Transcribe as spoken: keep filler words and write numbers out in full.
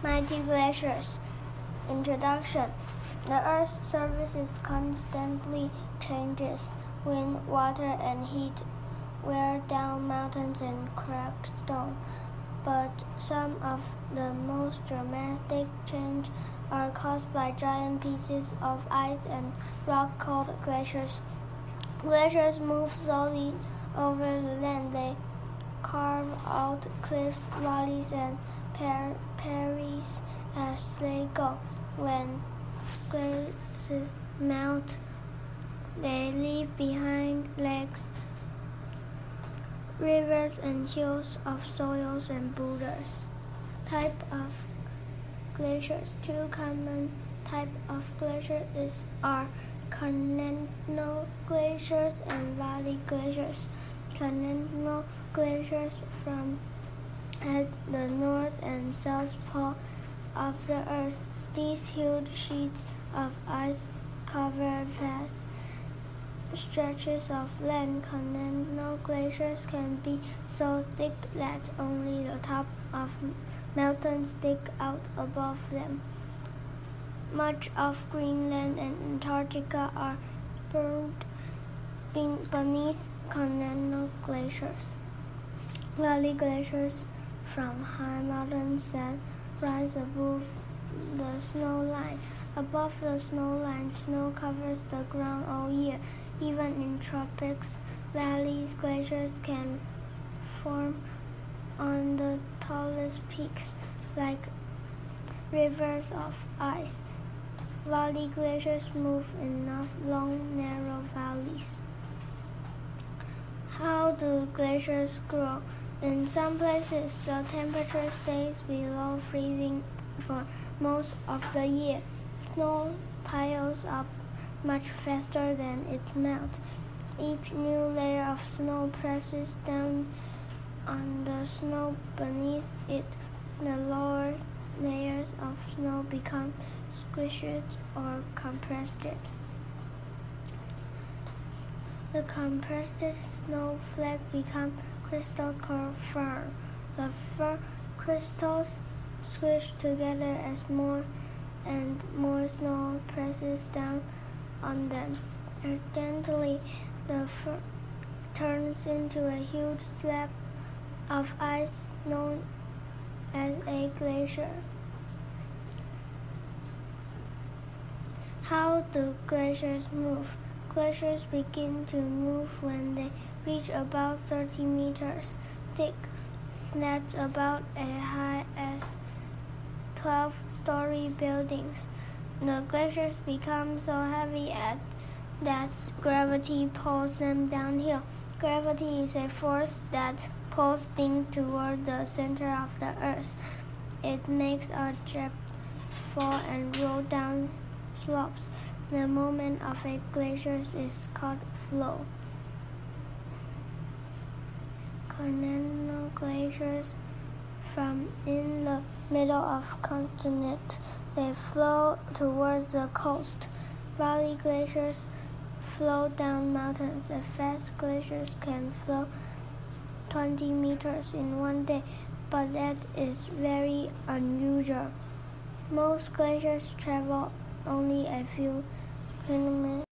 Mighty glaciers. Introduction. The Earth's surface constantly changes. Wind, water, and heat wear down mountains and crack stone. But some of the most dramatic changes are caused by giant pieces of ice and rock called glaciers. Glaciers move slowly over the land. They carve out cliffs, valleys, and prairies as they go. When glaciers melt, they leave behind lakes, rivers, and hills of soils and boulders. Type of glaciers. Two common types of glaciers are continental glaciers and valley glaciers. Continental glaciers form at the north and south pole of the Earth. These huge sheets of ice cover vast stretches of land. Continental glaciers can be so thick that only the top of mountains stick out above them. Much of Greenland and Antarctica are buried beneath continental glaciers. Valley glaciers from high mountains that rise above the snow line. Above the snow line, snow covers the ground all year. Even in tropics, valley glaciers can form on the tallest peaks, like rivers of ice. Valley glaciers move in long, narrow valleys. How do glaciers grow? In some places, the temperature stays below freezing for most of the year. Snow piles up much faster than it melts. Each new layer of snow presses down on the snow beneath it. The lower layers of snow become squished or compressed. The compressed snowflake become crystals called firn. The firn crystals squish together as more and more snow presses down on them. Eventually, the firn turns into a huge slab of ice known as a glacier. How do glaciers move? Glaciers begin to move when they reach about thirty meters thick. That's about as high as twelve-story buildings. The glaciers become so heavy at, that gravity pulls them downhill. Gravity is a force that pulls things toward the center of the Earth. It makes objects fall and roll down slopes. The movement of a glacier is called flow. Continental glaciers from in the middle of continent. They flow towards the coast. Valley glaciers flow down mountains. A fast glacier can flow twenty meters in one day, but that is very unusual. Most glaciers travel only a few kilometers.